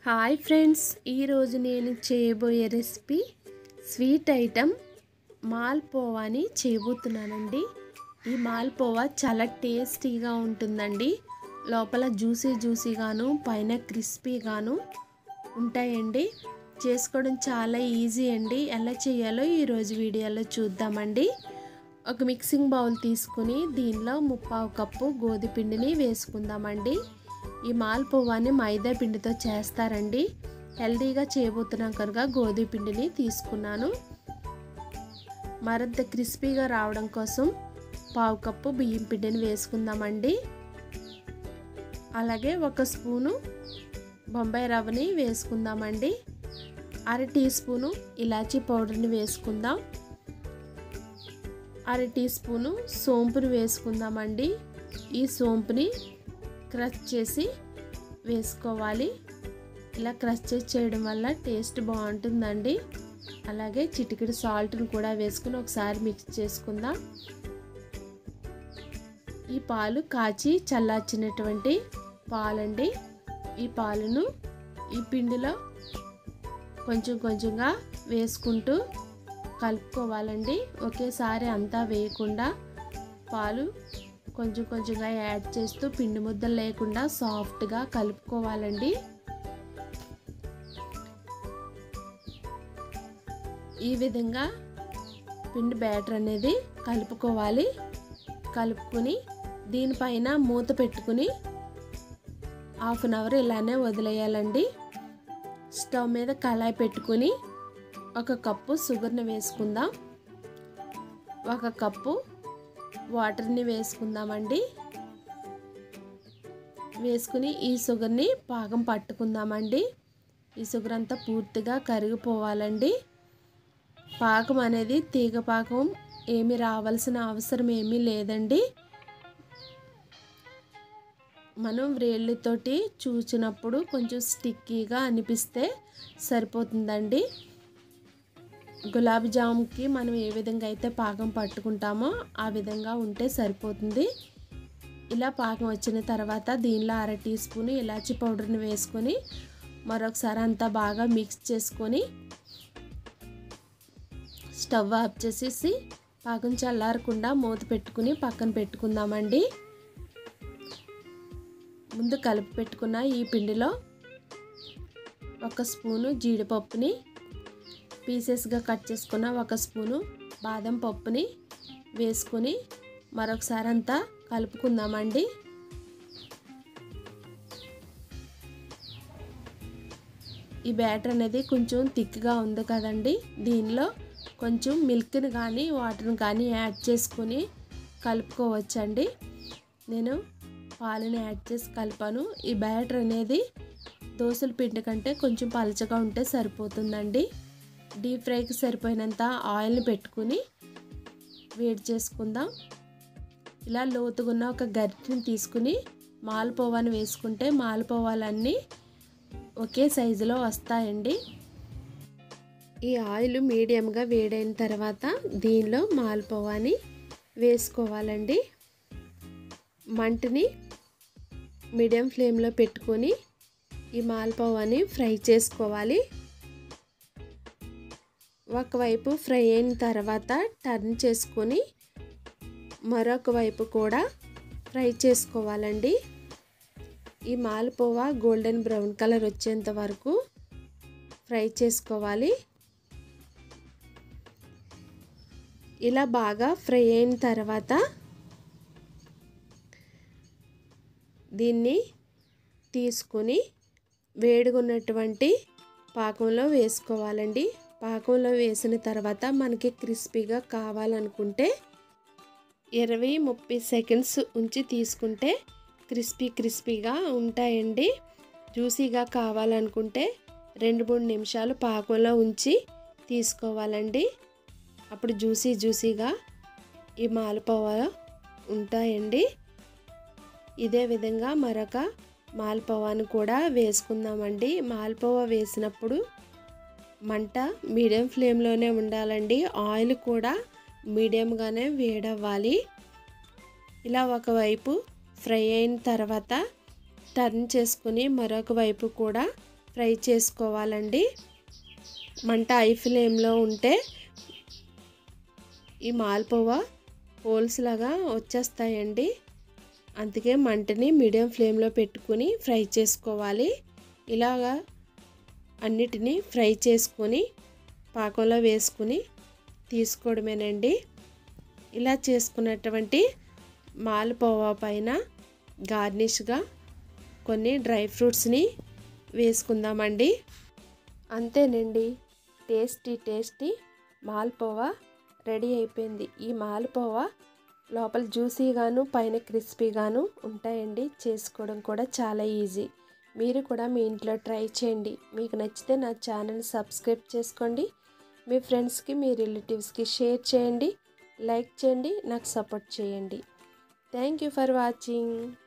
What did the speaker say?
Hi friends, ఈరోజు నేను చేయబోయే రెసిపీ స్వీట్ ఐటెం మాల్పోవాని చేయబోతున్నానండి. ఈ మాల్పోవా చాలా టేస్టీగా ఉంటుందండి. లోపల జ్యూసీగాను పైన క్రిస్పీగాను ఉంటాయండి. చేసుకోవడం చాలా ఈజీ అండి. ఎలా చేయాలో ఈరోజు వీడియోలో చూద్దామండి. ఒక మిక్సింగ్ బౌల్ తీసుకుని దీనిలో 1/2 కప్పు గోధుమ పిండిని వేసుకుందామండి. ఈ మాల్పోవాని మైదా పిండితో చేస్తారండి. హెల్దీగా చేయబోతున్నాం కనుక గోధుమ పిండిని తీసుకున్నాను. మరింత క్రిస్పీగా రావడం కోసం 1/2 కప్పు బియ్యం పిండిని వేసుకుందామండి. అలాగే 1 స్పూను బొంబాయి రవ్వని వేసుకుందామండి. 1/2 టీ స్పూను ఇలాచీ పౌడర్ని వేసుకుందాం. 1/2 టీ స్పూను సోంపుని వేసుకుందామండి. ఈ సోంపుని క్రష్ చేసి వేసుకోవాలి. ఇలా క్రష్ చేసి చేయడం వల్ల టేస్ట్ బాగుంటుందండి. అలాగే చిటికెడు సాల్ట్ని కూడా వేసుకుని ఒకసారి మిక్స్ చేసుకుందాం. ఈ పాలు కాచి చల్లార్చినటువంటి పాలండి. ఈ పాలను ఈ పిండిలో కొంచెంగా వేసుకుంటూ కలుపుకోవాలండి. ఒకేసారి అంతా వేయకుండా పాలు కొంచెంగా యాడ్ చేస్తూ పిండి ముద్దలు లేకుండా సాఫ్ట్గా కలుపుకోవాలండి. ఈ విధంగా పిండి బ్యాటర్ అనేది కలుపుకోవాలి. కలుపుకొని దీనిపైన మూత పెట్టుకుని 1/2 అవర్ ఇలానే వదిలేయాలండి. స్టవ్ మీద కళాయి పెట్టుకుని 1 కప్పు షుగర్ని వేసుకుందాం. 1 కప్పు వాటర్ని వేసుకుందామండి. వేసుకుని ఈ షుగర్ని పాకం పట్టుకుందామండి. ఈ షుగర్ అంతా పూర్తిగా కరిగిపోవాలండి. పాకం అనేది తీగ పాకం ఏమీ రావాల్సిన అవసరం ఏమీ లేదండి. మనం వ్రేళ్ళతోటి చూసినప్పుడు కొంచెం స్టిక్కీగా అనిపిస్తే సరిపోతుందండి. గులాబీ జాముకి మనం ఏ విధంగా అయితే పాకం పట్టుకుంటామో ఆ విధంగా ఉంటే సరిపోతుంది. ఇలా పాకం వచ్చిన తర్వాత దీనిలో 1/2 టీ స్పూన్ ఇలాచీ పౌడర్ని వేసుకొని మరొకసారి అంతా బాగా మిక్స్ చేసుకొని స్టవ్ ఆఫ్ చేసేసి పాకం చల్లారకుండా మూత పెట్టుకుని పక్కన పెట్టుకుందామండి. ముందు కలిపి పెట్టుకున్న ఈ పిండిలో 1 స్పూను జీడిపప్పుని పీసెస్గా కట్ చేసుకున్న 1 స్పూను బాదం పప్పుని వేసుకొని మరొకసారి అంతా కలుపుకుందామండి. ఈ బ్యాటర్ అనేది కొంచెం థిక్గా ఉంది కదండి. దీనిలో కొంచెం మిల్క్ని కానీ వాటర్ని కానీ యాడ్ చేసుకొని కలుపుకోవచ్చండి. నేను పాలని యాడ్ చేసి కలిపాను. ఈ బ్యాటర్ అనేది దోసల పిండి కంటే కొంచెం పలచగా ఉంటే సరిపోతుందండి. డీప్ ఫ్రైకి సరిపోయినంత ఆయిల్ని పెట్టుకుని వేడి చేసుకుందాం. ఇలా లోతుగున్న ఒక గరిటెని తీసుకుని మాల్పోవాని వేసుకుంటే మాల్పోవాలన్నీ ఒకే సైజులో వస్తాయండి. ఈ ఆయిల్ మీడియంగా వేడైన తర్వాత దీనిలో మాల్పోవాని వేసుకోవాలండి. మంటని మీడియం ఫ్లేమ్లో పెట్టుకొని ఈ మాల్పోవాని ఫ్రై చేసుకోవాలి. ఒకవైపు ఫ్రై అయిన తర్వాత టర్న్ చేసుకొని మరొక వైపు కూడా ఫ్రై చేసుకోవాలండి. ఈ మాల్పోవా గోల్డెన్ బ్రౌన్ కలర్ వచ్చేంత వరకు ఫ్రై చేసుకోవాలి. ఇలా బాగా ఫ్రై అయిన తర్వాత దీన్ని తీసుకొని వేడిగా ఉన్నటువంటి పాకంలో వేసుకోవాలండి. పాకంలో వేసిన తర్వాత మనకి క్రిస్పీగా కావాలనుకుంటే 20-30 సెకండ్స్ ఉంచి తీసుకుంటే క్రిస్పీగా ఉంటాయండి. జ్యూసీగా కావాలనుకుంటే 2-3 నిమిషాలు పాకంలో ఉంచి తీసుకోవాలండి. అప్పుడు జ్యూసీగా ఈ మాల్పోవా ఉంటాయండి. ఇదే విధంగా మరొక మాల్పోవాను కూడా వేసుకుందామండి. మాల్పోవా వేసినప్పుడు మంట మీడియం ఫ్లేమ్లోనే ఉండాలండి. ఆయిల్ కూడా మీడియంగానే వేడవ్వాలి. ఇలా ఒకవైపు ఫ్రై అయిన తర్వాత టర్న్ చేసుకుని మరొక వైపు కూడా ఫ్రై చేసుకోవాలండి. మంట హై ఫ్లేమ్లో ఉంటే ఈ మాల్పువా హోల్స్ లాగా వచ్చేస్తాయండి. అందుకే మంటని మీడియం ఫ్లేమ్లో పెట్టుకుని ఫ్రై చేసుకోవాలి. ఇలాగా అన్నిటినీ ఫ్రై చేసుకొని పాకంలో వేసుకుని తీసుకోవడమేనండి. ఇలా చేసుకున్నటువంటి మాల్పువా పైన గార్నిష్గా కొన్ని డ్రై ఫ్రూట్స్ని వేసుకుందామండి. అంతేనండి, టేస్టీ మాల్పువా రెడీ అయిపోయింది. ఈ మాల్పువా లోపల జ్యూసీగాను పైన క్రిస్పీగాను ఉంటాయండి. చేసుకోవడం కూడా చాలా ఈజీ. మీరు కూడా మీ ఇంట్లో ట్రై చేయండి. మీకు నచ్చితే నా ఛానల్ సబ్స్క్రైబ్ చేసుకోండి. మీ ఫ్రెండ్స్కి మీ రిలేటివ్స్కి షేర్ చేయండి, లైక్ చేయండి, నాకు సపోర్ట్ చేయండి. Thank you for watching.